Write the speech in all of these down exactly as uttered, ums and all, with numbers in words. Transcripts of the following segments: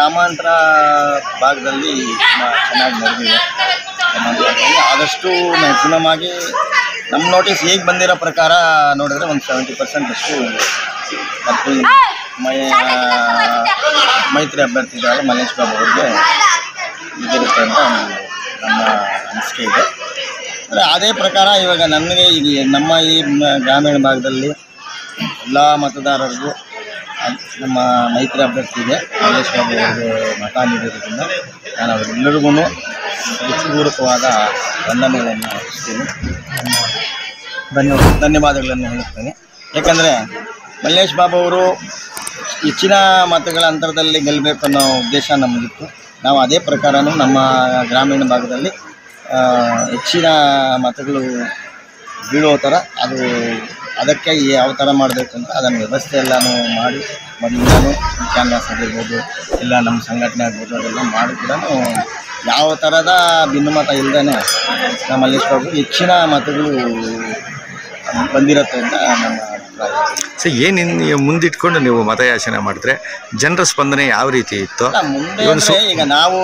ಗ್ರಾಮಾಂತರ ಭಾಗದಲ್ಲಿ ಚೆನ್ನಾಗಿ ನಡೆದಿದೆ. ಆದಷ್ಟು ಮ್ಯಾಕ್ಸಿಮಮ್ ಆಗಿ ನಮ್ಮ ನೋಟಿಸ್ ಹೇಗೆ ಬಂದಿರೋ ಪ್ರಕಾರ ನೋಡಿದ್ರೆ ಒಂದು ಸೆವೆಂಟಿ ಪರ್ಸೆಂಟ್ ಅಷ್ಟು ಮತ್ತು ಮೈ ಮೈತ್ರಿ ಅಭ್ಯರ್ಥಿ ಇದ್ದಾರೆ ಮಲ್ಲೇಶ್ ಬಾಬು ಅವ್ರಿಗೆ ಇದಿರುತ್ತೆ ಅಂತ ನಮ್ಮ ಅನಿಸಿಕೆ ಇದೆ. ಅಂದರೆ ಅದೇ ಪ್ರಕಾರ ಇವಾಗ ನನಗೆ ಈಗ ನಮ್ಮ ಈ ಗ್ರಾಮೀಣ ಭಾಗದಲ್ಲಿ ಎಲ್ಲ ಮತದಾರರಿಗೂ ನಮ್ಮ ಮೈತ್ರಿ ಅಭ್ಯರ್ಥಿಗೆ ಮಲ್ಲೇಶ್ ಬಾಬು ಅವರಿಗೆ ಮತ ನೀಡಿರೋದ್ರಿಂದ ನಾನು ಅವರೆಲ್ಲರಿಗೂ ಹೃತ್ಪೂರ್ವಕವಾದ ವಂದನೆಗಳನ್ನು ಅರ್ಪಿಸ್ತೀನಿ, ಧನ್ಯವಾದ ಧನ್ಯವಾದಗಳನ್ನು ಹೇಳುತ್ತೇನೆ. ಯಾಕಂದರೆ ಮಲ್ಲೇಶ್ ಬಾಬು ಅವರು ಹೆಚ್ಚಿನ ಮತಗಳ ಅಂತರದಲ್ಲಿ ಗೆಲ್ಲಬೇಕು ಅನ್ನೋ ಉದ್ದೇಶ ನಮಗಿತ್ತು. ನಾವು ಅದೇ ಪ್ರಕಾರನೂ ನಮ್ಮ ಗ್ರಾಮೀಣ ಭಾಗದಲ್ಲಿ ಹೆಚ್ಚಿನ ಮತಗಳು ಬೀಳೋ ಥರ ಅದು ಅದಕ್ಕೆ ಯಾವ ಥರ ಮಾಡಬೇಕು ಅಂತ ಅದನ್ನು ವ್ಯವಸ್ಥೆ ಎಲ್ಲನೂ ಮಾಡಿ ಮೊದಲಿಂದನೂ ಕ್ಯಾನ್ವಾಸ್ ಆಗಿರ್ಬೋದು ಇಲ್ಲ ನಮ್ಮ ಸಂಘಟನೆ ಆಗ್ಬೋದು ಅದೆಲ್ಲ ಮಾಡಿ ಕೂಡ ಯಾವ ಥರದ ಭಿನ್ನಮತ ಇಲ್ಲದೇ ನಮ್ಮ ಮಲ್ಲೇಶ್ ಬಾಬು ಹೆಚ್ಚಿನ ಮತಗಳು ಬಂದಿರುತ್ತೆ ಅಂತ ನಮ್ಮ ಅಭಿಪ್ರಾಯ. ಸೊ ಏನಿನ್ನು ಮುಂದಿಟ್ಕೊಂಡು ನೀವು ಮತಯಾಚನೆ ಮಾಡಿದ್ರೆ ಜನರ ಸ್ಪಂದನೆ ಯಾವ ರೀತಿ ಇತ್ತು? ಮುಂದೆ ಅಂದರೆ ಈಗ ನಾವು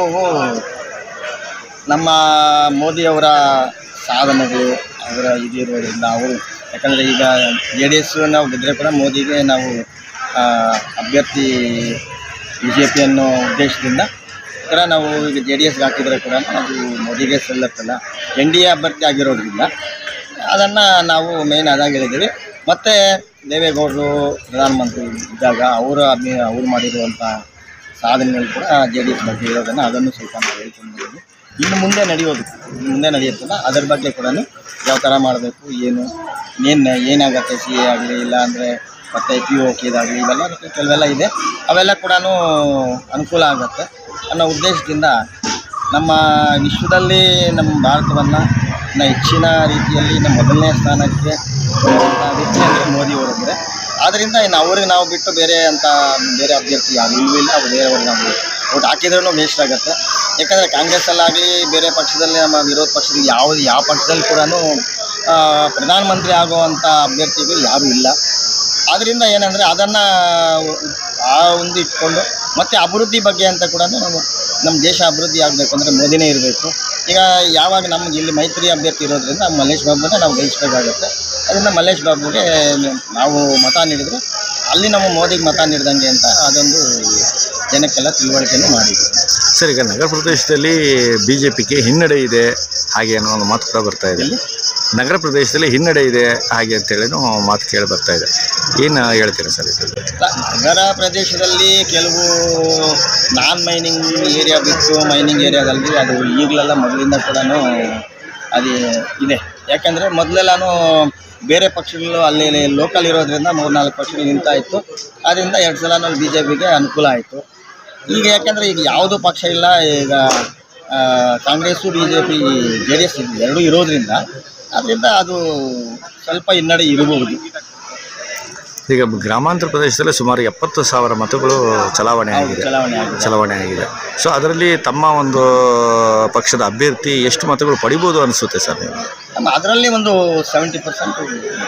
ನಮ್ಮ ಮೋದಿಯವರ ಸಾಧನೆಗಳು ಅವರ ಇದಿರೋದ್ರಿಂದ ಅವರು ಯಾಕಂದರೆ ಈಗ ಜೆ ಡಿ ಎಸ್ ನಾವು ಗೆದ್ದರೆ ಕೂಡ ಮೋದಿಗೆ ನಾವು ಅಭ್ಯರ್ಥಿ ಬಿ ಜೆ ಪಿ ಅನ್ನೋ ಉದ್ದೇಶದಿಂದ ಥರ ನಾವು ಈಗ ಜೆ ಡಿ ಎಸ್ಗೆ ಹಾಕಿದರೆ ಕೂಡ ಅದು ಮೋದಿಗೆ ಸಲ್ಲತ್ತಲ್ಲ ಎನ್ ಡಿ ಎ ಅಭ್ಯರ್ಥಿ ಆಗಿರೋದ್ರಿಂದ ಅದನ್ನು ನಾವು ಮೇಯ್ನ್ ಅದಾಗಿ ಹೇಳಿದ್ದೀವಿ. ಮತ್ತು ದೇವೇಗೌಡರು ಪ್ರಧಾನಮಂತ್ರಿ ಇದ್ದಾಗ ಅವರ ಅಭಿ ಅವ್ರು ಮಾಡಿರುವಂಥ ಸಾಧನೆಗಳು ಕೂಡ ಜೆ ಡಿ ಎಸ್ ಬಗ್ಗೆ ಇರೋದನ್ನು ಅದನ್ನು ಸ್ವಲ್ಪ ನಾವು ಹೇಳ್ಕೊಂಡಿದ್ದೀವಿ. ಇನ್ನು ಮುಂದೆ ನಡೆಯೋದು ಇನ್ನು ಮುಂದೆ ನಡೆಯುತ್ತಲ್ಲ ಅದರ ಬಗ್ಗೆ ಕೂಡ ಯಾವ ಥರ ಮಾಡಬೇಕು ಏನು ಏನು ಏನಾಗುತ್ತೆ ಸಿ ಎ ಆಗಲಿ ಇಲ್ಲ ಅಂದರೆ ಮತ್ತು ಪಿ ಓ ಕೆ ಇದಾಗಲಿ ಇವೆಲ್ಲ ಕೆಲವೆಲ್ಲ ಇದೆ, ಅವೆಲ್ಲ ಕೂಡ ಅನುಕೂಲ ಆಗುತ್ತೆ ಅನ್ನೋ ಉದ್ದೇಶದಿಂದ ನಮ್ಮ ವಿಶ್ವದಲ್ಲಿ ನಮ್ಮ ಭಾರತವನ್ನು ಹೆಚ್ಚಿನ ರೀತಿಯಲ್ಲಿ ನಮ್ಮ ಮೊದಲನೇ ಸ್ಥಾನಕ್ಕೆ ವ್ಯಕ್ತಿ ಅಂದರೆ ಮೋದಿಯವರಿದ್ದಾರೆ. ಆದ್ದರಿಂದ ಇನ್ನು ಅವ್ರಿಗೆ ನಾವು ಬಿಟ್ಟು ಬೇರೆ ಅಂತ ಬೇರೆ ಅಭ್ಯರ್ಥಿ ಯಾರು ಇಲ್ಲೂ ಇಲ್ಲ, ಅವ್ರು ಬೇರೆಯವ್ರಿಗೆ ನಾವು ಓಟ್ ಹಾಕಿದ್ರೂ ವೇಸ್ಟ್ ಆಗುತ್ತೆ. ಯಾಕಂದರೆ ಕಾಂಗ್ರೆಸ್ಸಲ್ಲಾಗಲಿ ಬೇರೆ ಪಕ್ಷದಲ್ಲಿ ನಮ್ಮ ವಿರೋಧ ಪಕ್ಷದಲ್ಲಿ ಯಾವುದು ಯಾವ ಪಕ್ಷದಲ್ಲಿ ಕೂಡ ಪ್ರಧಾನಮಂತ್ರಿ ಆಗುವಂಥ ಅಭ್ಯರ್ಥಿಗಳು ಯಾರೂ ಇಲ್ಲ. ಆದ್ದರಿಂದ ಏನಂದರೆ ಅದನ್ನು ಆ ಒಂದು ಇಟ್ಕೊಂಡು ಮತ್ತು ಅಭಿವೃದ್ಧಿ ಬಗ್ಗೆ ಅಂತ ಕೂಡ ನಾವು ನಮ್ಮ ದೇಶ ಅಭಿವೃದ್ಧಿ ಆಗಬೇಕು ಅಂದರೆ ಮೋದಿನೇ ಇರಬೇಕು. ಈಗ ಯಾವಾಗ ನಮ್ಗೆ ಇಲ್ಲಿ ಮೈತ್ರಿ ಅಭ್ಯರ್ಥಿ ಇರೋದ್ರಿಂದ ಮಲ್ಲೇಶ್ ಬಾಬುನ ನಾವು ಗೆಲ್ಲಿಸಬೇಕಾಗುತ್ತೆ. ಅದರಿಂದ ಮಲ್ಲೇಶ್ ಬಾಬುಗೆ ನಾವು ಮತ ನೀಡಿದರೆ ಅಲ್ಲಿ ನಮ್ಮ ಮೋದಿಗೆ ಮತ ನೀಡಿದಂಗೆ ಅಂತ ಅದೊಂದು ಜನಕ್ಕೆಲ್ಲ ತಿಳುವಳಿಕೆಯನ್ನು ಮಾಡಿದ್ವಿ. ಸರ್, ಈಗ ನಗರ ಪ್ರದೇಶದಲ್ಲಿ ಬಿ ಜೆ ಪಿಗೆ ಹಿನ್ನಡೆ ಇದೆ ಹಾಗೆ ಅನ್ನೋ ಒಂದು ಮಾತು ಕೂಡ ಬರ್ತಾ ಇದೆ. ನಗರ ಪ್ರದೇಶದಲ್ಲಿ ಹಿನ್ನಡೆ ಇದೆ ಹಾಗೆ ಅಂತೇಳಿ ಮಾತು ಕೇಳಿ ಬರ್ತಾ ಇದೆ, ಏನು ಹೇಳ್ತೀರಾ ಸರ್ ಇದು? ನಗರ ಪ್ರದೇಶದಲ್ಲಿ ಕೆಲವು ನಾನ್ ಮೈನಿಂಗ್ ಏರಿಯಾ ಬಿಟ್ಟು ಮೈನಿಂಗ್ ಏರಿಯಾದಲ್ಲಿ ಅದು ಈಗಲೆಲ್ಲ ಮೊದಲಿಂದ ಕೂಡ ಅದು ಇದೆ. ಯಾಕೆಂದರೆ ಮೊದಲೆಲ್ಲನೂ ಬೇರೆ ಪಕ್ಷಗಳು ಅಲ್ಲಿ ಲೋಕಲ್ ಇರೋದ್ರಿಂದ ಮೂರು ನಾಲ್ಕು ಪಕ್ಷಗಳು ನಿಂತ ಇತ್ತು. ಆದ್ದರಿಂದ ಎರಡು ಸಲ ನಾವು ಬಿ ಜೆ ಪಿಗೆ ಅನುಕೂಲ ಆಯಿತು. ಈಗ ಯಾಕೆಂದರೆ ಈಗ ಯಾವುದೂ ಪಕ್ಷ ಇಲ್ಲ, ಈಗ Congress B J P J D S ಎರಡೂ ಇರೋದ್ರಿಂದ ಅದರಿಂದ ಅದು ಸ್ವಲ್ಪ ಹಿನ್ನಡೆ ಇರಬಹುದು. ಈಗ ಗ್ರಾಮಾಂತರ ಪ್ರದೇಶದಲ್ಲಿ ಸುಮಾರು ಎಪ್ಪತ್ತು ಸಾವಿರ ಮತಗಳು ಚಲಾವಣೆ ಆಗಿದೆ ಚಲಾವಣೆ ಆಗಿದೆ ಸೊ ಅದರಲ್ಲಿ ತಮ್ಮ ಒಂದು ಪಕ್ಷದ ಅಭ್ಯರ್ಥಿ ಎಷ್ಟು ಮತಗಳು ಪಡಿಬೋದು ಅನಿಸುತ್ತೆ ಸರ್ ನೀವು? ಅದರಲ್ಲಿ ಒಂದು ಸೆವೆಂಟಿ ಪರ್ಸೆಂಟು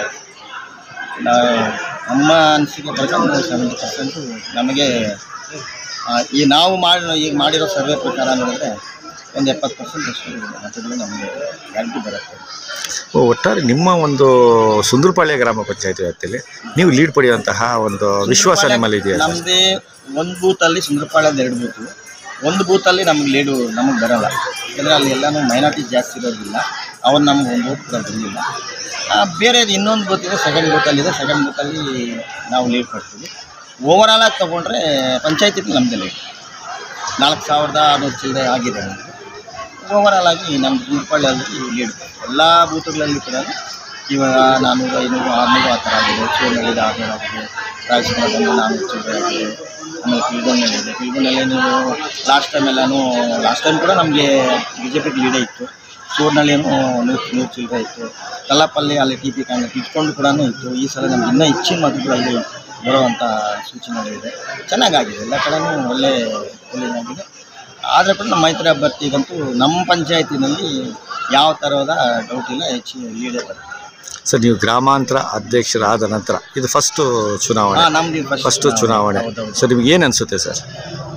ನಮ್ಮ ಅನಿಸಿಕೆ ಪ್ರಕಾರ ಸೆವೆಂಟಿ ಪರ್ಸೆಂಟು ನಮಗೆ ಈ ನಾವು ಮಾಡಿ ಈಗ ಮಾಡಿರೋ ಸರ್ವೆ ಪ್ರಕಾರ ನೋಡಿದ್ರೆ ಒಂದು ಎಪ್ಪತ್ತು ಪರ್ಸೆಂಟ್ ಅಷ್ಟು ಮತಗಳು ನಮಗೆ ಗ್ಯಾರಂಟಿ ಬರುತ್ತೆ. ಒಟ್ಟಾರೆ ನಿಮ್ಮ ಒಂದು ಸುಂದರಪಾಳ್ಯ ಗ್ರಾಮ ಪಂಚಾಯತಿ ವ್ಯಾಪ್ತಿಯಲ್ಲಿ ನೀವು ಲೀಡ್ ಪಡೆಯುವಂತಹ ಒಂದು ವಿಶ್ವಾಸ ನಿಮ್ಮಲ್ಲಿ ಇದೆಯಾ? ನಮ್ಮದೇ ಒಂದು ಬೂತಲ್ಲಿ ಸುಂದರಪಾಳ್ಯದ ಎರಡು ಬೂತು, ಒಂದು ಬೂತಲ್ಲಿ ನಮ್ಗೆ ಲೀಡು ನಮಗೆ ಬರೋಲ್ಲ. ಯಾಕಂದರೆ ಅಲ್ಲಿ ಎಲ್ಲನೂ ಮೈನಾರಿಟೀಸ್ ಜಾಸ್ತಿ ಇರೋದಿಲ್ಲ, ಅವ್ರು ನಮ್ಗೆ ಒಂದು ಬೂತ್ ಕೂಡ ಬಂದಿಲ್ಲ. ಬೇರೆದು ಇನ್ನೊಂದು ಬೂತ್ ಇದೆ, ಸೆಕೆಂಡ್ ಬೂತಲ್ಲಿದೆ, ಸೆಕೆಂಡ್ ಬೂತಲ್ಲಿ ನಾವು ಲೀಡ್ ಕೊಡ್ತೀವಿ. ಓವರಾಲ್ ಆಗಿ ತೊಗೊಂಡ್ರೆ ಪಂಚಾಯತಿಗೆ ನಮ್ಮದೇ ಲೀಡ್ ನಾಲ್ಕು ಸಾವಿರದ ಆರುನೂರು ಚಿಲ್ಲರೆ ಆಗಿದೆ. ನಮಗೆ ಓವರಾಲ್ ಆಗಿ ನಮ್ಮ ಸುಂದರಪಾಳ್ಯದಲ್ಲಿ ಲೀಡ್ ಎಲ್ಲ ಬೂತುಗಳಲ್ಲಿ ಕೂಡ ಇವಾಗ ನಾನ್ನೂರು ಐನೂರು ಆರುನೂರು ಆ ಥರ ಆಗಿದೆ. ಚೂರಿನಲ್ಲಿದೆ ಆರುನೂರು ಆಗಿದೆ, ರಾಜಸ್ಥಾನದಲ್ಲಿ ನಾನ್ನೂರು ಚಿಲ್ಲರೆ ಆಗಿದೆ. ಆಮೇಲೆ ಪಿಲ್ಗೊಂಡಲ್ಲಿದೆ, ಪಿಲ್ಗೊಂಡಲ್ಲಿ ನೀವು ಲಾಸ್ಟ್ ಟೈಮ್ ಎಲ್ಲನೂ ಲಾಸ್ಟ್ ಟೈಮ್ ಕೂಡ ನಮಗೆ ಬಿ ಜೆ ಪಿಗೆ ಲೀಡೇ ಇತ್ತು. ಚೂರಿನಲ್ಲಿನೂ ನೂರು ನೂರು ಚಿಲ್ಲರೆ ಇತ್ತು. ಕಲ್ಲಪ್ಪಲ್ಲಿ ಅಲ್ಲಿ ಟಿ ಪಿ ಕಾಂಗ್ರೆಸ್ ಇಟ್ಕೊಂಡು ಕೂಡ ಇತ್ತು. ಈ ಸಲ ನಮ್ಗೆ ಇನ್ನೂ ಹೆಚ್ಚಿನ ಮತಗಳು ಅಲ್ಲಿ ಬರುವಂಥ ಸೂಚನೆಗಳಿದೆ. ಚೆನ್ನಾಗಾಗಿದೆ, ಎಲ್ಲ ಕಡೆಯೂ ಒಳ್ಳೆ ಒಳ್ಳೆಯದಾಗಿದೆ. ಆದರೆ ಕೂಡ ನಮ್ಮ ಮೈತ್ರಿ ಅಭ್ಯರ್ಥಿಗಂತೂ ನಮ್ಮ ಪಂಚಾಯತಿನಲ್ಲಿ ಯಾವ ಥರದ ಡೌಟ್ ಇಲ್ಲ, ಹೆಚ್ಚಿನ ಲೀಡೇ ಬರುತ್ತೆ. ಸರ್, ನೀವು ಗ್ರಾಮಾಂತರ ಅಧ್ಯಕ್ಷರಾದ ನಂತರ ಇದು ಫಸ್ಟು ಚುನಾವಣೆ, ನಮ್ಮದು ಫಸ್ಟು ಚುನಾವಣೆ. ಸೊ ನಿಮ್ಗೆ ಏನು ಅನಿಸುತ್ತೆ ಸರ್?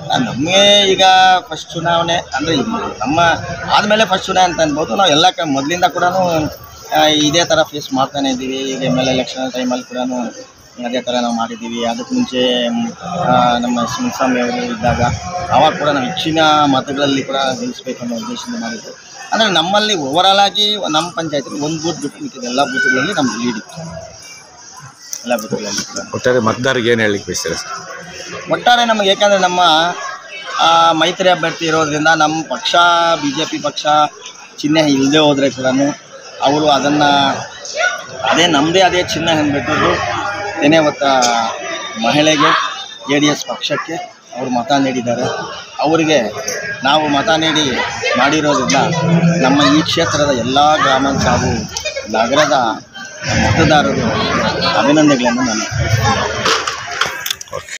ನಮಗೆ ಈಗ ಫಸ್ಟ್ ಚುನಾವಣೆ ಅಂದರೆ ನಮ್ಮ ಆದಮೇಲೆ ಫಸ್ಟ್ ಚುನಾವಣೆ ಅಂತ ಅನ್ಬೋದು. ನಾವು ಎಲ್ಲ ಕ ಮೊದಲಿಂದ ಕೂಡ ಇದೇ ಥರ ಫೇಸ್ ಮಾಡ್ತಾನೆ ಇದ್ದೀವಿ. ಈಗ ಎಮ್ ಎಲ್ ಎಲೆಕ್ಷನ್ ಟೈಮಲ್ಲಿ ಕೂಡ ಅದೇ ಥರ ನಾವು ಮಾಡಿದ್ದೀವಿ. ಅದಕ್ಕೆ ಮುಂಚೆ ನಮ್ಮ ಸಿಂಗಸ್ವಾಮಿ ಅವರು ಇದ್ದಾಗ ಆವಾಗ ಕೂಡ ನಾವು ಹೆಚ್ಚಿನ ಮತಗಳಲ್ಲಿ ಕೂಡ ಗೆಲ್ಲಿಸಬೇಕು ಅನ್ನೋ ಉದ್ದೇಶದಿಂದ ಮಾಡಿದ್ದು. ಅಂದರೆ ನಮ್ಮಲ್ಲಿ ಓವರಾಲ್ ಆಗಿ ನಮ್ಮ ಪಂಚಾಯತಿಗೆ ಒಂದು ಬೂತ್ ಬಿಟ್ಟು ಮಿಕ್ಕಿದ ಎಲ್ಲ ಬೂತ್ಗಳಲ್ಲಿ ನಮ್ಗೆ ಲೀಡ್ ಇತ್ತು, ಎಲ್ಲ ಬೂತ್ಗಳಲ್ಲಿ ಕೂಡ. ಒಟ್ಟಾರೆ ಮತದಾರರಿಗೆ ಏನು ಹೇಳಲಿಕ್ಕೆ ಬಯಸ್ತೀರಾ ಸರ್? ಒಟ್ಟಾರೆ ನಮಗೆ ಏಕೆಂದರೆ ನಮ್ಮ ಮೈತ್ರಿ ಅಭ್ಯರ್ಥಿ ಇರೋದ್ರಿಂದ ನಮ್ಮ ಪಕ್ಷ ಬಿ ಜೆ ಪಿ ಪಕ್ಷ ಚಿಹ್ನೆ ಇಲ್ಲದೆ ಹೋದರೆ ಕೂಡ ಅವರು ಅದನ್ನು ಅದೇ ನಮ್ಮದೇ ಅದೇ ಚಿಹ್ನೆ ಅಂದ್ಬಿಟ್ಟು ಏನೇ ಹೊತ್ತ ಮಹಿಳೆಗೆ ಜೆ ಡಿ ಎಸ್ ಪಕ್ಷಕ್ಕೆ ಅವರು ಮತ ನೀಡಿದ್ದಾರೆ. ಅವರಿಗೆ ನಾವು ಮತ ನೀಡಿ ಮಾಡಿರೋದ್ರಿಂದ ನಮ್ಮ ಈ ಕ್ಷೇತ್ರದ ಎಲ್ಲ ಗ್ರಾಮಾಂತರ ಹಾಗೂ ನಗರದ ಮತದಾರರು ಅಭಿನಂದನೆಗಳನ್ನು ನಾನು